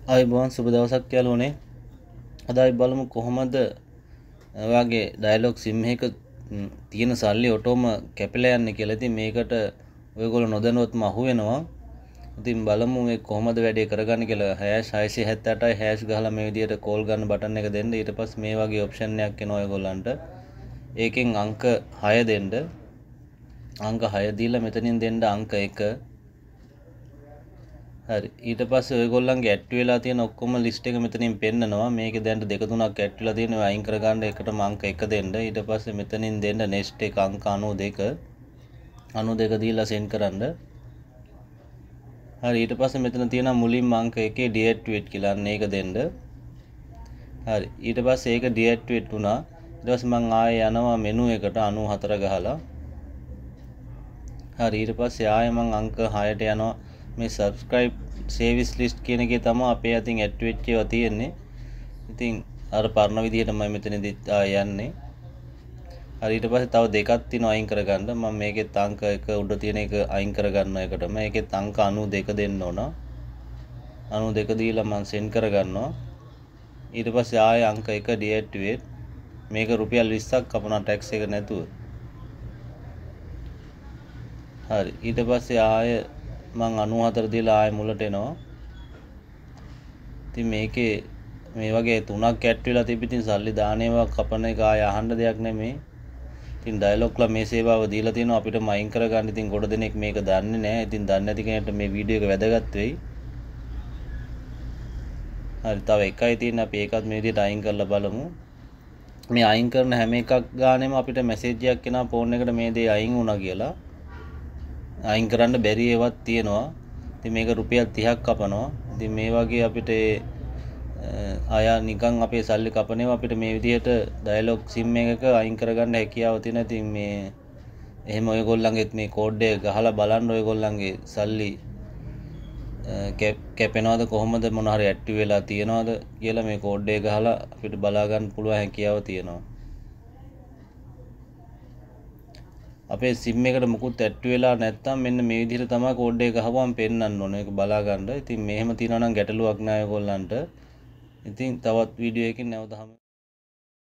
ආයුබෝවන් සුබ දවසක් යාළුවනේ. අද අපි බලමු කොහොමද ඔයාගේ ඩයලොග් සිම් එකක තියෙන සල්ලි ඔටෝම කැපිලා යන්නේ කියලා. ඉතින් මේකට ඔයගොල්ලෝ නොදැනුවත්ම අහු වෙනවා. ඉතින් බලමු මේ කොහොමද වැඩේ කරගන්නේ කියලා. #678යි හෑෂ් ගහලා මේ විදිහට කෝල් ගන්න බටන් එක දෙන්න. ඊට පස්සේ මේ වගේ ඔප්ෂන් එකක් එනවා ඔයගොල්ලන්ට. ඒකෙන් අංක 6 දෙන්න. අංක 6 දීලා මෙතනින් දෙන්න අංක 1. හරි, ඊට පස්සේ ඔයගොල්ලන්ගේ ඇඩ් වෙලා තියෙන ඔක්කොම ලිස්ට් එක මෙතනින් පෙන්නනවා. මේකේ දැන් දෙක තුනක් ඇඩ් වෙලා තියෙනවා. අයින් කරගන්න එකටම අංක 1 දෙන්න. ඊට පස්සේ මෙතනින් දෙන්න නෙක්ස්ට් එක අංක 92. 92 දීලා සෙන්ඩ් කරන්න. හරි, ඊට පස්සේ මෙතන තියෙන මුලින්ම අංක 1 ඩිඇක්ටිවේට් කියලා. අන්න ඒක දෙන්න. හරි, ඊට පස්සේ ඒක ඩිඇක්ටිවේට් වුණා. ඊට පස්සේ මම ආයෙ යනවා මෙනු එකට 94 ගහලා. හරි, ඊට පස්සේ ආයෙ මම අංක 6ට යනවා. මේ subscribe service list කියන එකේ තමයි අපේ අතින් ඇඩ් වෙච්ච ඒවා තියෙන්නේ. ඉතින් අර පරණ විදිහට මම මෙතනදී යන්නේ. හරි, ඊට පස්සේ තව දෙකක් තියෙනවා අයින් කරගන්න. මම මේකෙත් අංක 1 උඩ තියෙන එක අයින් කරගන්න එකටම. ඒකෙත් අංක 92 දෙන්න ඕන. 92 දීලා මම සෙන්ඩ් කරගන්නවා. ඊට පස්සේ ආයෙ අංක 1 ඩිඇක්ටිවේට්. මේක රුපියල් 20ක් කපනවා ටැක්ස් එක නැතුව. හරි, ඊට පස්සේ ආයෙ මං 94 දීලා ආයෙ මුලට එනවා. ඉතින් මේකේ මේ වගේ තුනක් ඇඩ් වෙලා තිබිටින් සල්ලි දාන ඒවා කපන එක ආයෙ අහන්න දෙයක් නෙමෙයි. ඉතින් ඩයලොග්ලා මේ සේවාව දීලා තියෙනවා අපිට මයින් කරගන්න. ඉතින් ගොඩ දෙනෙක් මේක දන්නේ නැහැ. ඉතින් දන්නේ නැති කෙනෙක්ට මේ වීඩියෝ එක වැදගත් වෙයි. හරි, තව එකයි තියෙන්නේ. අපි ඒකත් මේ විදිහට අයින් කරලා බලමු. මේ අයින් කරන හැම එකක් ගානෙම අපිට මැසේජ් එකක් එනවා ෆෝන් එකට මේ දේ අයින් වුණා කියලා. අයින් කරන්න බැරි ඒවත් තියෙනවා. ඉතින් මේක රුපියල් 30ක් කපනවා. ඉතින් මේ වගේ අපිට අය නිකන් අපේ සල්ලි කපන ඒවා අපිට මේ විදිහට ඩයලොග් සිම් එකක අයින් කරගන්න හැකියාව තියෙනවා. ඉතින් මේ එහෙම ඔයගොල්ලන්ගෙත් මේ කෝඩ් එක ගහලා බලන්න ඔයගොල්ලන්ගේ සල්ලි කැපෙනවද කොහොමද මොන හරි ඇක්ටිව් වෙලා තියෙනවද කියලා මේ කෝඩ් එක ගහලා අපිට බලා ගන්න පුළුවන් හැකියාව තියෙනවා. අපේ සිම් එකට මුකුත් ඇඩ් වෙලා නැත්නම් මෙන්න මේ විදිහට තමයි කෝඩ් එක ගහපුවම පෙන්නන්න ඕනේ. ඒක බලා ගන්න. ඉතින් මෙහෙම තියනවා නම් ගැටලුවක් නෑ ඔයගොල්ලන්ට. ඉතින් තවත් වීඩියෝ එකකින් නැවත